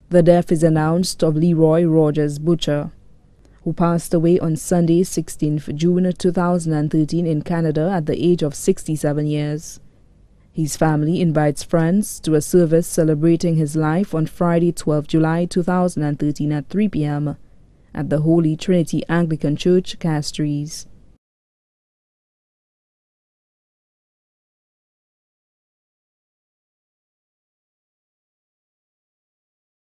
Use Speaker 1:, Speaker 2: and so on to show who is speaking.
Speaker 1: The death is announced of Leroy Rogers Butcher, who passed away on Sunday, 16th June 2013 in Canada at the age of 67 years. His family invites friends to a service celebrating his life on Friday, 12 July 2013 at 3 p.m. at the Holy Trinity Anglican Church, Castries.